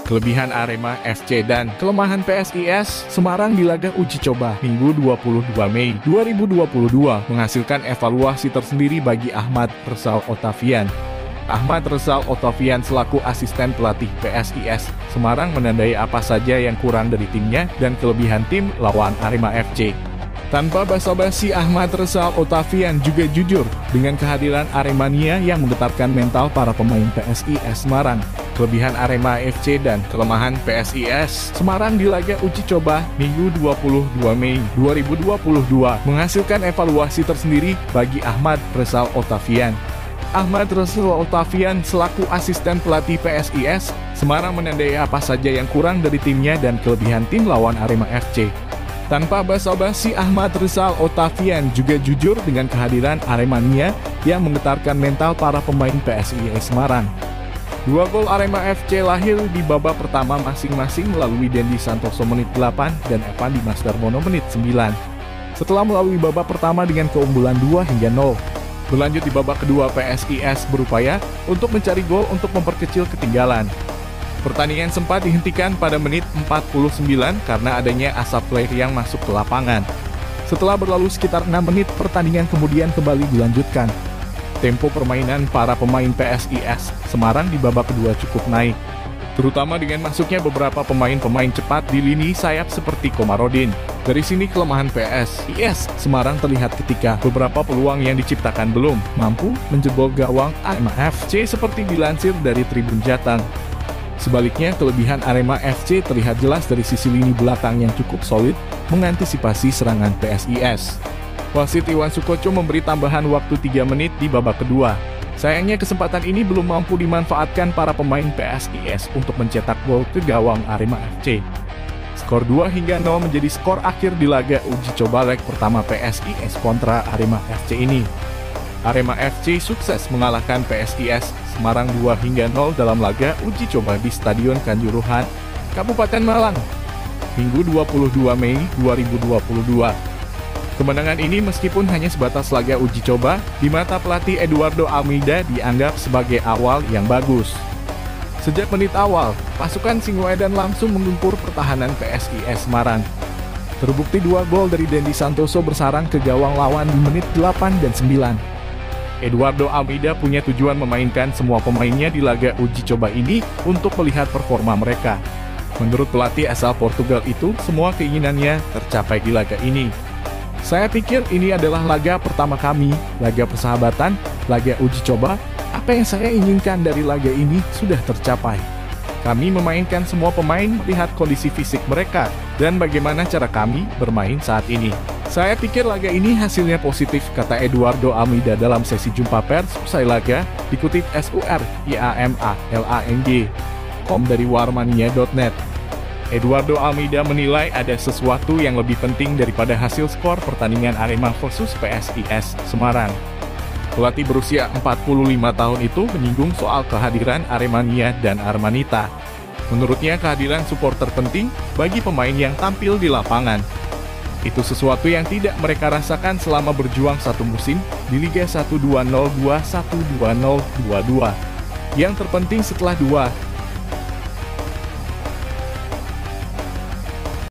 Kelebihan Arema FC dan kelemahan PSIS Semarang di laga uji coba Minggu 22 Mei 2022 menghasilkan evaluasi tersendiri bagi Ahmad Rizal Ottavian. Ahmad Rizal Ottavian selaku asisten pelatih PSIS Semarang menandai apa saja yang kurang dari timnya dan kelebihan tim lawan Arema FC. Tanpa basa-basi, Ahmad Rizal Ottavian juga jujur dengan kehadiran Aremania yang menggetarkan mental para pemain PSIS Semarang. Kelebihan Arema FC dan kelemahan PSIS Semarang di laga uji coba Minggu 22 Mei 2022 menghasilkan evaluasi tersendiri bagi Ahmad Rizal Ottavian. Ahmad Rizal Ottavian selaku asisten pelatih PSIS Semarang menandai apa saja yang kurang dari timnya dan kelebihan tim lawan Arema FC. Tanpa basa-basi, Ahmad Rizal Ottavian juga jujur dengan kehadiran Aremania yang menggetarkan mental para pemain PSIS Semarang. Dua gol Arema FC lahir di babak pertama masing-masing melalui Dendi Santoso menit 8 dan Evan Dimas Darmono menit 9. Setelah melalui babak pertama dengan keunggulan 2-0. Berlanjut di babak kedua, PSIS berupaya untuk mencari gol untuk memperkecil ketinggalan. Pertandingan sempat dihentikan pada menit 49 karena adanya asap flare yang masuk ke lapangan. Setelah berlalu sekitar 6 menit, pertandingan kemudian kembali dilanjutkan. Tempo permainan para pemain PSIS Semarang di babak kedua cukup naik, terutama dengan masuknya beberapa pemain-pemain cepat di lini sayap seperti Komarudin. Dari sini kelemahan PSIS Semarang terlihat ketika beberapa peluang yang diciptakan belum mampu menjebol gawang Arema FC seperti dilansir dari Tribun Jateng. Sebaliknya, kelebihan Arema FC terlihat jelas dari sisi lini belakang yang cukup solid mengantisipasi serangan PSIS. Wasit Iwan Sukoco memberi tambahan waktu 3 menit di babak kedua. Sayangnya kesempatan ini belum mampu dimanfaatkan para pemain PSIS untuk mencetak gol ke gawang Arema FC. Skor 2-0 menjadi skor akhir di laga uji coba leg pertama PSIS kontra Arema FC ini. Arema FC sukses mengalahkan PSIS Semarang 2-0 dalam laga uji coba di Stadion Kanjuruhan, Kabupaten Malang, Minggu 22 Mei 2022. Kemenangan ini meskipun hanya sebatas laga uji coba, di mata pelatih Eduardo Almeida dianggap sebagai awal yang bagus. Sejak menit awal, pasukan Singoedan langsung menggempur pertahanan PSIS Semarang. Terbukti 2 gol dari Dendi Santoso bersarang ke gawang lawan di menit 8 dan 9. Eduardo Almeida punya tujuan memainkan semua pemainnya di laga uji coba ini untuk melihat performa mereka. Menurut pelatih asal Portugal itu, semua keinginannya tercapai di laga ini. Saya pikir ini adalah laga pertama kami, laga persahabatan, laga uji coba. Apa yang saya inginkan dari laga ini sudah tercapai. Kami memainkan semua pemain melihat kondisi fisik mereka dan bagaimana cara kami bermain saat ini. Saya pikir laga ini hasilnya positif, kata Eduardo Almeida dalam sesi jumpa pers usai laga, dikutip SUR IAMALANG.com dari warmania.net. Eduardo Almeida menilai ada sesuatu yang lebih penting daripada hasil skor pertandingan Arema versus PSIS Semarang. Pelatih berusia 45 tahun itu menyinggung soal kehadiran Aremania dan Armanita. Menurutnya kehadiran supporter penting bagi pemain yang tampil di lapangan. Itu sesuatu yang tidak mereka rasakan selama berjuang satu musim di Liga 1 2002-1 2022. Yang terpenting setelah 2